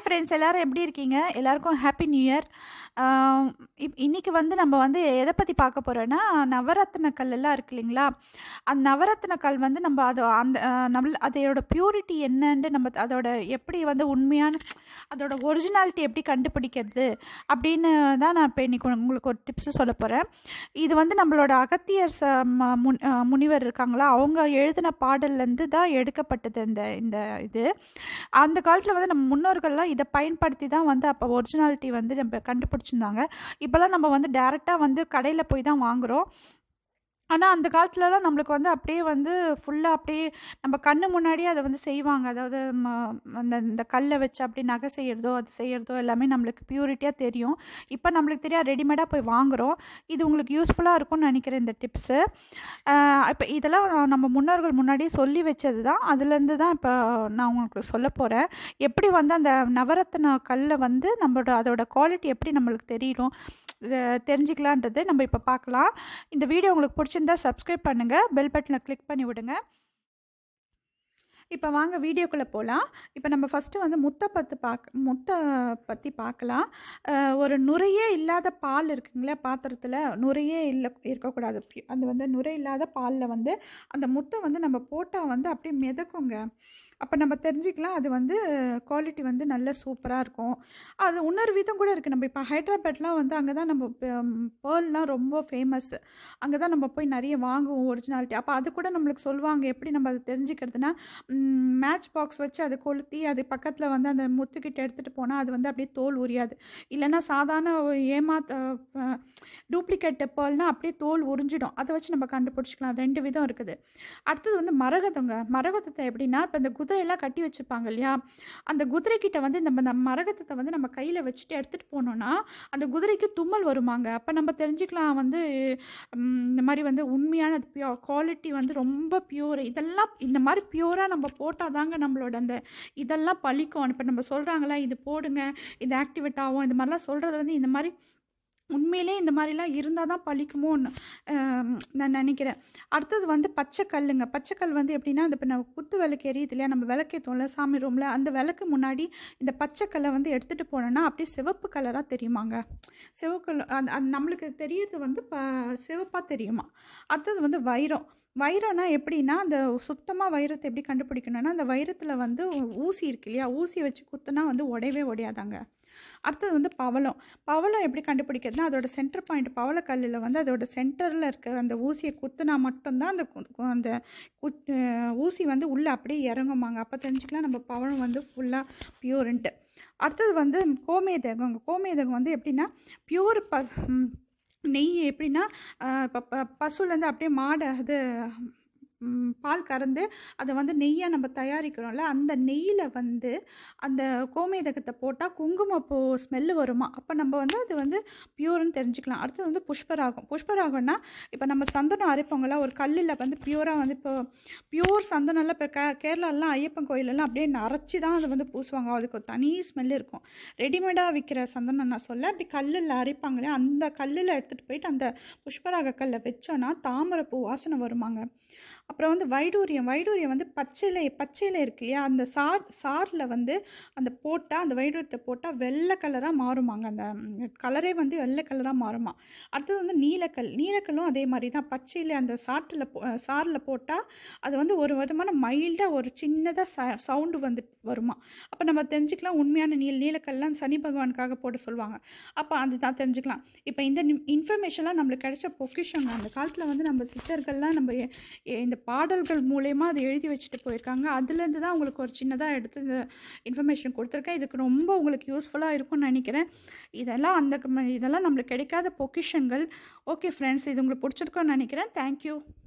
Friends, எல்லாரும் எப்படி இருக்கீங்க? எல்லாருக்கும் ஹாப்பி நியூ இயர். இன்னைக்கு வந்து நம்ம வந்து எதை பற்றி பார்க்க போகிறோன்னா, நவரத்ன கல்லெல்லாம் இருக்கு இல்லைங்களா? அந்த நவரத்ன கல் வந்து நம்ம அந்த அதோட பியூரிட்டி என்னன்னு, நம்ம அதோட எப்படி வந்து உண்மையான அதோட ஒரிஜினாலிட்டி எப்படி கண்டுபிடிக்கிறது அப்படின்னு தான் நான் இப்போ இன்னைக்கு உங்களுக்கு ஒரு டிப்ஸ் சொல்ல போகிறேன். இது வந்து நம்மளோட அகத்தியர் முனிவர் இருக்காங்களா, அவங்க எழுதின பாடல்லேருந்து தான் எடுக்கப்பட்டது இந்த இது. அந்த காலத்தில் வந்து நம்ம முன்னோர்கள்லாம் இதை பயன்படுத்தி தான் வந்து அப்போ ஒரிஜினாலிட்டி வந்து நம்ம கண்டுபிடிச்சிருந்தாங்க. இப்போல்லாம் நம்ம வந்து டேரெக்டாக வந்து கடையில் போய் தான் வாங்குகிறோம். ஆனால் அந்த காலத்துலலாம் நம்மளுக்கு வந்து அப்படியே வந்து ஃபுல்லாக அப்படியே நம்ம கண்ணு முன்னாடியே அதை வந்து செய்வாங்க. அதாவது இந்த கல்லை வச்சு அப்படி நகை செய்கிறதோ அது செய்கிறதோ எல்லாமே நம்மளுக்கு பியூரிட்டியாக தெரியும். இப்போ நம்மளுக்கு தெரியாது, ரெடிமேடாக போய் வாங்குகிறோம். இது உங்களுக்கு யூஸ்ஃபுல்லாக இருக்கும்னு நினைக்கிறேன் இந்த டிப்ஸு. இப்போ இதெல்லாம் நம்ம முன்னோர்கள் முன்னாடியே சொல்லி வச்சது தான். அதுலேருந்து தான் இப்போ நான் உங்களுக்கு சொல்ல போகிறேன். எப்படி வந்து அந்த நவரத்ன கல்லை வந்து அதோட குவாலிட்டி எப்படி நம்மளுக்கு தெரியணும் தெரிஞ்சுக்கலான்றது நம்ம இப்போ பார்க்கலாம். இந்த வீடியோ உங்களுக்கு பிடிச்சிருந்தா சப்ஸ்கிரைப் பண்ணுங்கள், பெல் பட்டனை கிளிக் பண்ணி விடுங்க. இப்போ வாங்க வீடியோக்குள்ளே போகலாம். இப்போ நம்ம ஃபஸ்ட்டு வந்து முத்தை பற்றி பார்க்கலாம். ஒரு நுரையே இல்லாத பால் இருக்குங்களே பாத்திரத்தில், நுரையே இருக்கக்கூடாது. அது வந்து நுரை இல்லாத பாலில் வந்து அந்த முத்தை வந்து நம்ம போட்டால் வந்து அப்படியே மிதக்குங்க. அப்போ நம்ம தெரிஞ்சுக்கலாம் அது வந்து குவாலிட்டி வந்து நல்ல சூப்பராக இருக்கும். அது இன்னொரு விதம் கூட இருக்குது. நம்ம இப்போ ஹைதராபாத்லாம் வந்து அங்கே தான் நம்ம பேர்லாம் ரொம்ப ஃபேமஸ். அங்கே தான் நம்ம போய் நிறைய வாங்குவோம் ஒரிஜினாலிட்டி. அப்போ அது கூட நம்மளுக்கு சொல்லுவாங்க எப்படி நம்ம அதை தெரிஞ்சுக்கிறதுனா, மேட்ச் பாக்ஸ் வச்சு அதை கொளுத்தி அது பக்கத்தில் வந்து அந்த முத்துக்கிட்ட எடுத்துகிட்டு போனால் அது வந்து அப்படியே தோல் உரியாது. இல்லைன்னா சாதாரண டூப்ளிகேட் பேர்ல்னால் அப்படியே தோல் உறிஞ்சிடும். அதை வச்சு நம்ம கண்டுபிடிச்சிக்கலாம். 2 விதம் இருக்குது. அடுத்தது வந்து மரகதத்தை எப்படின்னா, இப்போ இந்த குதிரையெல்லாம் கட்டி வச்சுருப்பாங்க இல்லையா, அந்த குதிரைக்கிட்ட வந்து இந்த மரகதத்தை வந்து நம்ம கையில் வச்சுட்டு எடுத்துகிட்டு போனோன்னா அந்த குதிரைக்கு தும்மல் வருமாங்க. அப்போ நம்ம தெரிஞ்சுக்கலாம் வந்து இந்த மாதிரி வந்து உண்மையான குவாலிட்டி வந்து ரொம்ப பியூர். இதெல்லாம் இந்த மாதிரி பியூராக நம்ம போட்டால் தாங்க நம்மளோட அந்த இதெல்லாம் பழிக்கும். இப்போ நம்ம சொல்கிறாங்களா இது போடுங்க இது ஆக்டிவேட் ஆகும், இந்த மாதிரிலாம் சொல்கிறது வந்து இந்த மாதிரி உண்மையிலே இந்த மாதிரிலாம் இருந்தால் தான் பழிக்குமோன்னு நான் நினைக்கிறேன். அடுத்தது வந்து பச்சைக்கல் வந்து எப்படின்னா, இப்போ நம்ம குத்து விளக்கு எரியுது இல்லையா, நம்ம விளக்கேற்றோம்ல சாமி ரூமில், அந்த விளக்கு முன்னாடி இந்த பச்சைக்கல்லை வந்து எடுத்துகிட்டு போனோன்னா அப்படியே சிவப்பு கலராக தெரியுமாங்க. சிவப்பு அது நம்மளுக்கு தெரியறது வந்து சிவப்பாக தெரியுமா. அடுத்தது வந்து வைரம்னா எப்படின்னா, அந்த சுத்தமாக வைரத்தை எப்படி கண்டுபிடிக்கணும்னா, அந்த வைரத்தில் வந்து ஊசி இருக்கு இல்லையா, ஊசி வச்சு குத்துனா வந்து உடையவே உடையாதாங்க. அடுத்தது வந்து பவளம் எப்படி கண்டுபிடிக்கிறதுனா, அதோட சென்டர் பாயிண்ட் பவளக்கல்லில் வந்து அதோட சென்டரில் இருக்க அந்த ஊசியை குத்துனா மட்டும்தான் அந்த ஊசி வந்து உள்ளே அப்படியே இறங்குமாங்க. அப்போ தெரிஞ்சுக்கலாம் நம்ம பவளம் வந்து ஃபுல்லாக பியூர்ன்ட்டு. அடுத்தது வந்து கோமேதகம் வந்து எப்படின்னா, பியூர் நெய் எப்படின்னா, இப்போ பசுலேருந்து அப்படியே மாடு அது பால் கறந்து அதை வந்து நெய்யாக நம்ம தயாரிக்கிறோம்ல, அந்த நெய்யில் வந்து அந்த கோமேதகத்தை போட்டால் குங்குமப்பூ ஸ்மெல்லு வருமா. அப்போ நம்ம வந்து அது வந்து பியூர்னு தெரிஞ்சுக்கலாம். அடுத்தது வந்து புஷ்பராகம்னா, இப்போ நம்ம சந்தனம் அரைப்போங்களா, ஒரு கல்லில் வந்து பியூராக வந்து இப்போ பியூர் சந்தனம்லாம் இப்போ கேரளாலாம் ஐயப்பன் கோயிலெல்லாம் அப்படியே அரைச்சி தான் அதை வந்து பூசுவாங்க. அதுக்கு ஒரு தனி ஸ்மெல் இருக்கும். ரெடிமேடாக விற்கிற சந்தனம் நான் சொல்ல, அப்படி கல்லில் அரைப்பாங்களே, அந்த கல்லில் எடுத்துகிட்டு போயிட்டு அந்த புஷ்பராக கல்லை வச்சோன்னா தாமரைப்பூ வாசனை வருமாங்க. அப்புறம் வந்து வைடூரியம் வந்து பச்சையில இருக்கு இல்லையா, அந்த சாரில் வந்து அந்த போட்டால், அந்த வைடூரியத்தை போட்டால் வெள்ளை கலராக மாறுமாங்க. அந்த கலரே வந்து வெள்ளை கலராக மாறுமா. அடுத்தது வந்து நீலக்கல்லும் அதே மாதிரி தான். பச்சையில் அந்த சாரில் போட்டால் அது வந்து ஒரு விதமான மைல்டாக ஒரு சின்னதாக சவுண்டு வந்து வருமா. அப்போ நம்ம தெரிஞ்சுக்கலாம் உண்மையான நீலக்கல்லாம் சனி பகவானுக்காக போட சொல்லுவாங்க. அப்போ அதுதான் தெரிஞ்சுக்கலாம். இப்போ இந்த இன்ஃபர்மேஷன்லாம் நம்மளுக்கு கிடைச்ச பொக்கிஷங்க. அந்த காலத்தில் வந்து நம்ம சித்தர்கள்லாம் நம்ம இந்த பாடல்கள் மூலயமா அதை எழுதி வச்சுட்டு போயிருக்காங்க. அதுலேருந்து தான் உங்களுக்கு ஒரு சின்னதாக எடுத்து இந்த இன்ஃபர்மேஷன் கொடுத்துருக்கேன். இதுக்கு ரொம்ப உங்களுக்கு யூஸ்ஃபுல்லாக இருக்கும்னு நினைக்கிறேன். இதெல்லாம் நம்மளுக்கு கிடைக்காத பொக்கிஷங்கள். ஓகே ஃப்ரெண்ட்ஸ், இது உங்களுக்கு பிடிச்சிருக்குன்னு நினைக்கிறேன். தேங்க்யூ.